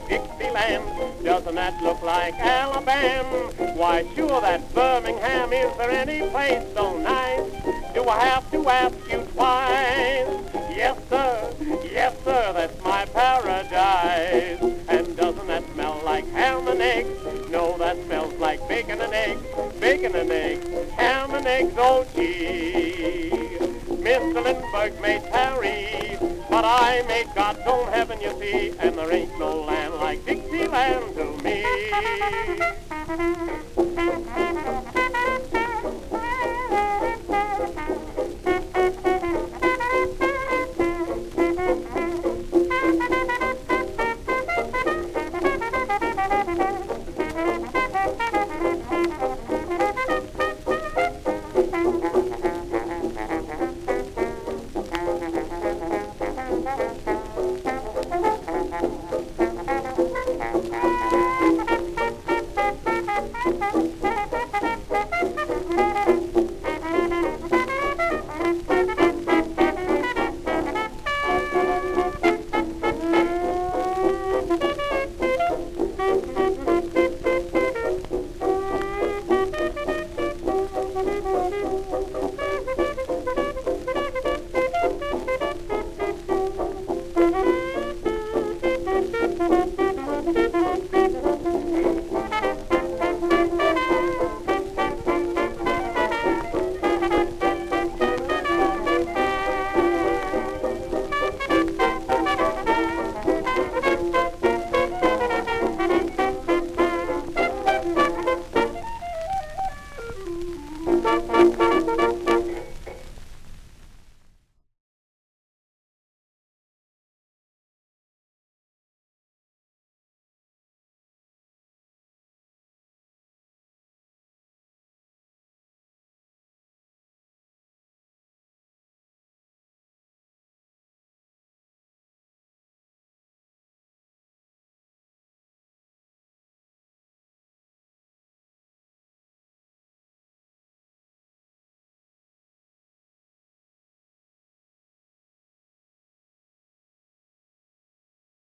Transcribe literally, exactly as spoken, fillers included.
Dixieland. Doesn't that look like Alabama? Why, sure, that's Birmingham. Is there any place so nice? Do I have to ask you twice? Yes, sir, yes, sir, that's my paradise. And doesn't that smell like ham and eggs? No, that smells like bacon and eggs, bacon and eggs, ham and eggs, oh cheese. Mister Lindbergh may tarry, but I made God's own heaven, you see, and there ain't no land like Dixieland to me.